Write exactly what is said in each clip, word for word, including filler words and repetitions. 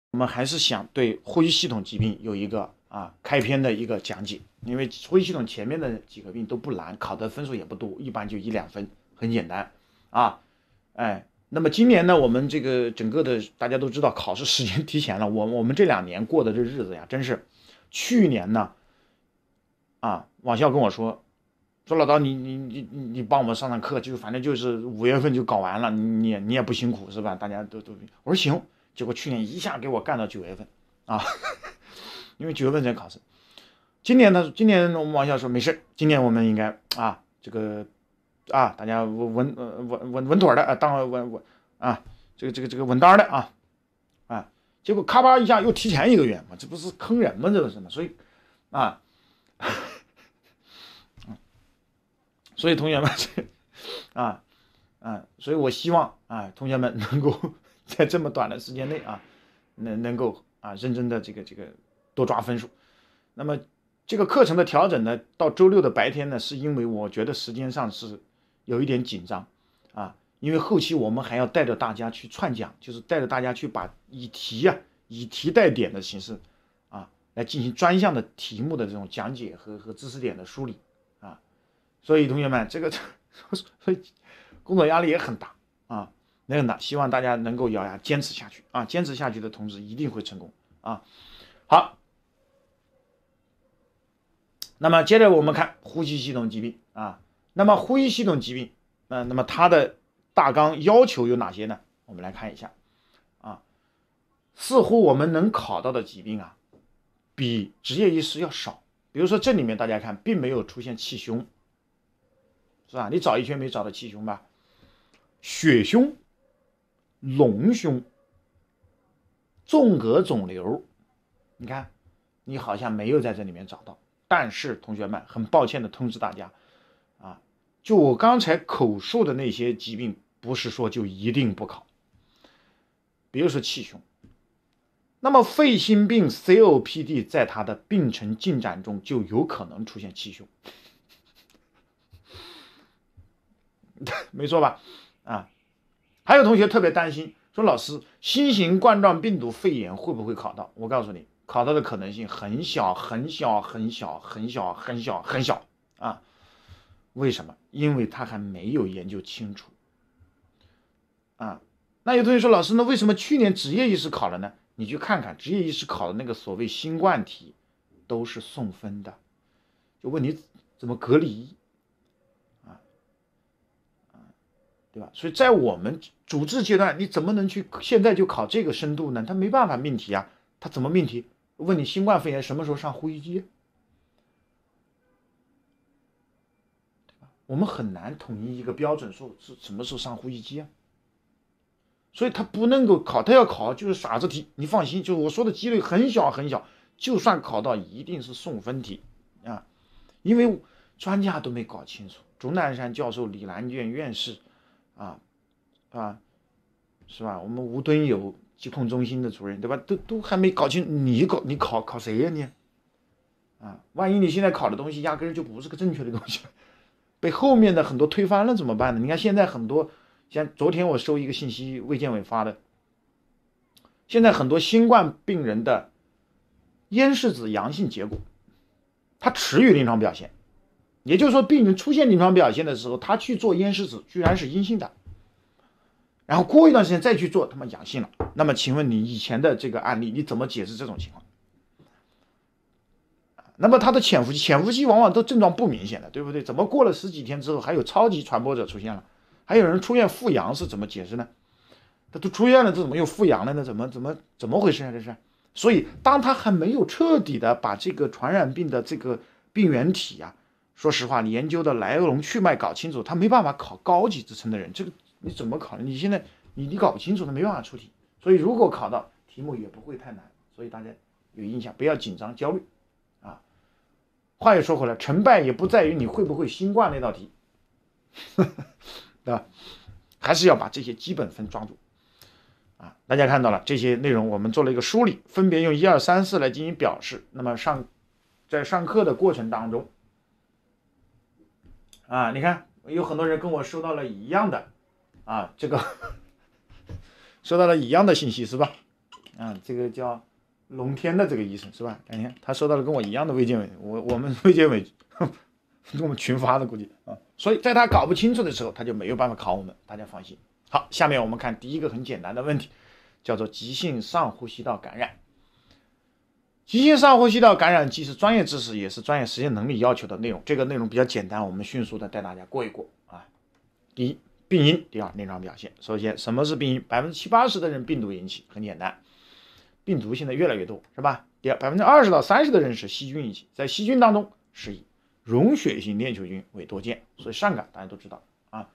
我们还是想对呼吸系统疾病有一个啊开篇的一个讲解，因为呼吸系统前面的几个病都不难，考的分数也不多，一般就一两分，很简单啊。哎，那么今年呢，我们这个整个的大家都知道考试时间提前了，我我们这两年过的这日子呀，真是，去年呢，啊，网校跟我说，说老刀你你你你你帮我们上上课，就反正就是五月份就搞完了，你你也不辛苦是吧？大家都都，我说行。结果去年一下给我干到九月份啊，因为九月份才考试。今年呢，今年我们往下说没事，今年我们应该啊这个啊大家稳稳稳稳稳妥的啊，当稳稳啊这个这个这个稳当的啊啊，结果咔吧一下又提前一个月嘛，这不是坑人吗？这个是嘛？所以啊，所以同学们啊啊，所以我希望啊同学们能够。在这么短的时间内啊，能能够啊认真的这个这个多抓分数。那么这个课程的调整呢，到周六的白天呢，是因为我觉得时间上是有一点紧张啊，因为后期我们还要带着大家去串讲，就是带着大家去把以题啊以题带点的形式啊来进行专项的题目的这种讲解和和知识点的梳理啊，所以同学们这个所以工作压力也很大啊。那个呢，希望大家能够咬牙坚持下去啊！坚持下去的同志一定会成功啊！好，那么接着我们看呼吸系统疾病啊。那么呼吸系统疾病，呃，那么它的大纲要求有哪些呢？我们来看一下啊。似乎我们能考到的疾病啊，比执业医师要少。比如说这里面大家看，并没有出现气胸，是吧？你找一圈没找到气胸吧？血胸。隆胸、纵隔肿瘤，你看，你好像没有在这里面找到。但是同学们，很抱歉的通知大家，啊，就我刚才口述的那些疾病，不是说就一定不考。比如说气胸，那么肺心病 C O P D 在它的病程进展中就有可能出现气胸，没错吧？啊。还有同学特别担心，说老师，新型冠状病毒肺炎会不会考到？我告诉你，考到的可能性很小很小很小很小很小很小啊！为什么？因为他还没有研究清楚啊。那有同学说，老师，那为什么去年执业医师考了呢？你去看看执业医师考的那个所谓新冠题，都是送分的，就问你怎么隔离。对吧？所以在我们主治阶段，你怎么能去现在就考这个深度呢？他没办法命题啊，他怎么命题？问你新冠肺炎什么时候上呼吸机，对吧？我们很难统一一个标准，说是什么时候上呼吸机啊？所以他不能够考，他要考就是傻子题。你放心，就是我说的几率很小很小，就算考到一定是送分题啊，因为专家都没搞清楚。钟南山教授、李兰娟院士。啊啊，是吧？我们吴敦友疾控中心的主任，对吧？都都还没搞清，你搞你考考谁呀你？啊，万一你现在考的东西压根就不是个正确的东西，被后面的很多推翻了怎么办呢？你看现在很多，像昨天我收一个信息，卫健委发的，现在很多新冠病人的咽拭子阳性结果，他迟于临床表现。也就是说，病人出现临床表现的时候，他去做咽拭子居然是阴性的，然后过一段时间再去做，他妈阳性了。那么，请问你以前的这个案例，你怎么解释这种情况？那么他的潜伏期，潜伏期往往都症状不明显的，对不对？怎么过了十几天之后，还有超级传播者出现了，还有人出现复阳，是怎么解释呢？他都出现了，这怎么又复阳了呢？怎么怎么怎么回事啊？这是？所以，当他还没有彻底的把这个传染病的这个病原体啊。说实话，你研究的来龙去脉搞清楚，他没办法考高级职称的人，这个你怎么考？你现在你你搞不清楚，他没办法出题。所以如果考到题目也不会太难，所以大家有印象，不要紧张焦虑啊。话又说回来，成败也不在于你会不会新冠那道题，对吧？还是要把这些基本分抓住啊。大家看到了这些内容，我们做了一个梳理，分别用一二三四来进行表示。那么上在上课的过程当中。啊，你看，有很多人跟我收到了一样的，啊，这个收到了一样的信息是吧？ 啊，这个叫龙天的这个医生是吧？你看他收到了跟我一样的卫健委，我我们卫健委跟我们群发的估计啊，所以在他搞不清楚的时候，他就没有办法考我们，大家放心。好，下面我们看第一个很简单的问题，叫做急性上呼吸道感染。急性上呼吸道感染既是专业知识，也是专业实践能力要求的内容。这个内容比较简单，我们迅速的带大家过一过啊。第一，病因；第二，临床表现。首先，什么是病因？百分之七八十的人病毒引起，很简单，病毒现在越来越多，是吧？第二，百分之二十到三十的人是细菌引起，在细菌当中是以溶血性链球菌为多见，所以上感大家都知道啊。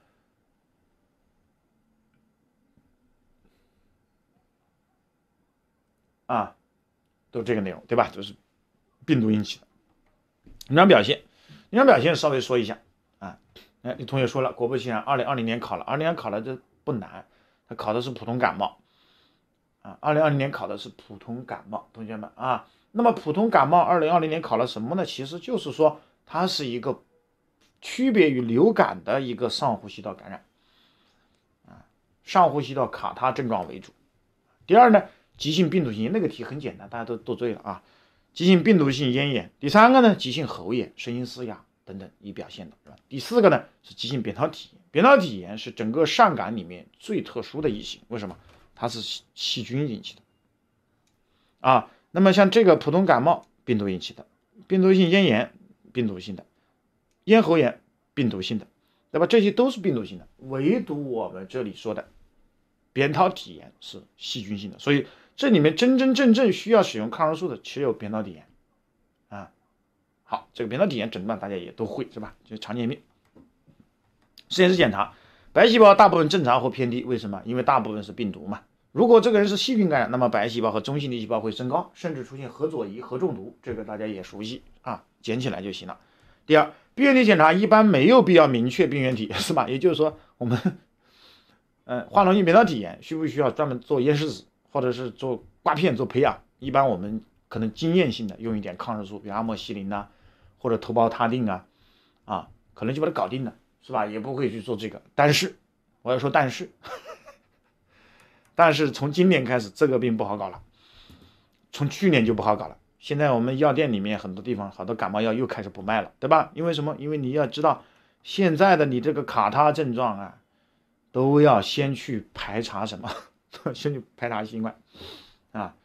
啊，都这个内容，对吧？就是病毒引起的。临床表现，临床表现稍微说一下啊。哎，有同学说了，果不其然，二零二零年考了，二零年考了这不难，他考的是普通感冒啊。二零二零年考的是普通感冒，同学们啊。那么普通感冒二零二零年考了什么呢？其实就是说它是一个区别于流感的一个上呼吸道感染啊，上呼吸道卡他症状为主。第二呢，急性病毒性炎，那个题很简单，大家都都对了啊。急性病毒性咽炎。第三个呢，急性喉炎、声音嘶哑等等以表现的，是吧？第四个呢是急性扁桃体炎。扁桃体炎是整个上感里面最特殊的一型，为什么？它是细菌引起的啊。那么像这个普通感冒，病毒引起的；病毒性咽炎，病毒性的；咽喉炎，病毒性的，对吧？这些都是病毒性的，唯独我们这里说的扁桃体炎是细菌性的，所以这里面真真正正需要使用抗生素的只有扁桃体炎啊。好，这个扁桃体炎诊断大家也都会是吧？就是常见病。实验室检查，白细胞大部分正常或偏低，为什么？因为大部分是病毒嘛。如果这个人是细菌感染，那么白细胞和中性粒细胞会升高，甚至出现核左移、核中毒，这个大家也熟悉啊，捡起来就行了。第二，病原体检查一般没有必要明确病原体，是吧？也就是说，我们嗯，化脓性扁桃体炎需不需要专门做咽拭子，或者是做刮片做培养？一般我们可能经验性的用一点抗生素，比如阿莫西林啊，或者头孢他定啊，啊，可能就把它搞定了，是吧？也不会去做这个。但是我要说，但是。但是从今年开始，这个病不好搞了，从去年就不好搞了。现在我们药店里面很多地方，好多感冒药又开始不卖了，对吧？因为什么？因为你要知道，现在的你这个卡他症状啊，都要先去排查什么？先去排查新冠啊，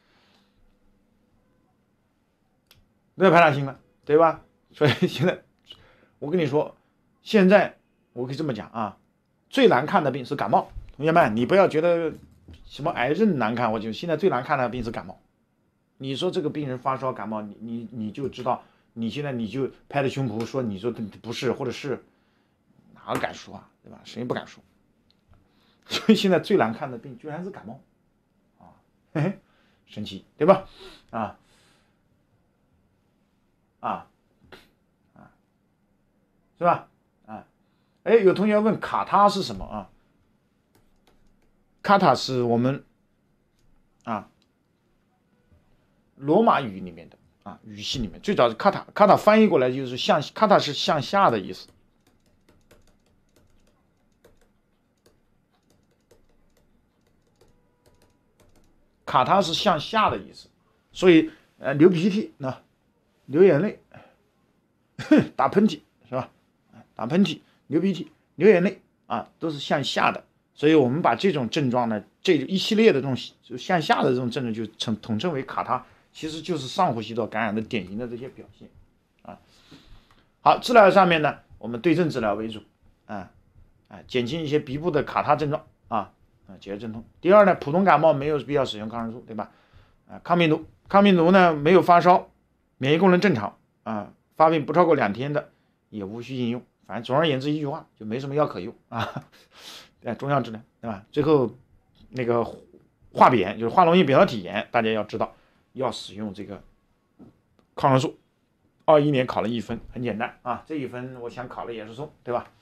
都要排查新冠，对吧？所以现在我跟你说，现在我可以这么讲啊，最难看的病是感冒，同学们，你不要觉得。什么癌症难看？我就现在最难看的病是感冒。你说这个病人发烧感冒，你你你就知道，你现在你就拍着胸脯说你说不是或者是，哪敢说啊，对吧？谁也不敢说。所以现在最难看的病居然是感冒，啊，嘿嘿，神奇，对吧？啊啊啊，是吧？啊，哎，有同学问卡他是什么啊？卡塔是我们啊罗马语里面的啊语系里面最早是卡塔，卡塔翻译过来就是向卡塔是向下的意思，卡塔是向下的意思，所以呃流鼻涕那、啊、流眼泪，打喷嚏是吧？打喷嚏、流鼻涕、流眼泪啊都是向下的。所以我们把这种症状呢，这一系列的这种就向下的这种症状就称统称为卡他，其实就是上呼吸道感染的典型的这些表现啊。好，治疗上面呢，我们对症治疗为主啊啊，减轻一些鼻部的卡他症状啊啊，解决镇痛。第二呢，普通感冒没有必要使用抗生素，对吧？啊，抗病毒，抗病毒呢没有发烧，免疫功能正常啊，发病不超过两天的也无需应用。反正总而言之一句话，就没什么药可用啊。哎，中药治疗，对吧？最后那个化扁就是化脓性扁桃体炎，大家要知道要使用这个抗生素。二一年考了一分，很简单啊，这一分我想考了也是送，对吧？